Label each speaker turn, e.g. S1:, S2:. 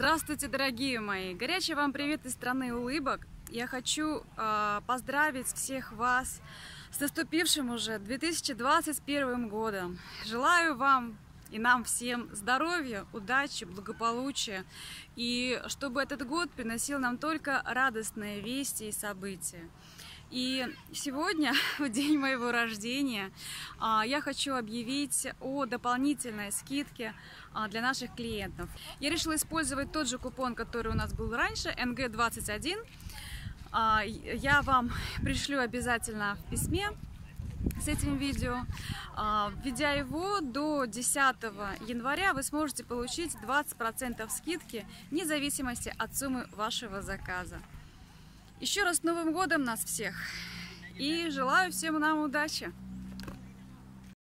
S1: Здравствуйте, дорогие мои! Горячий вам привет из страны улыбок! Я хочу поздравить всех вас с наступившим уже 2021 годом. Желаю вам и нам всем здоровья, удачи, благополучия, и чтобы этот год приносил нам только радостные вести и события. И сегодня, в день моего рождения, я хочу объявить о дополнительной скидке для наших клиентов. Я решила использовать тот же купон, который у нас был раньше, NG21. Я вам пришлю обязательно в письме с этим видео. Введя его до 10 января, вы сможете получить 20% скидки вне зависимости от суммы вашего заказа. Еще раз с Новым годом нас всех! И желаю всем нам удачи!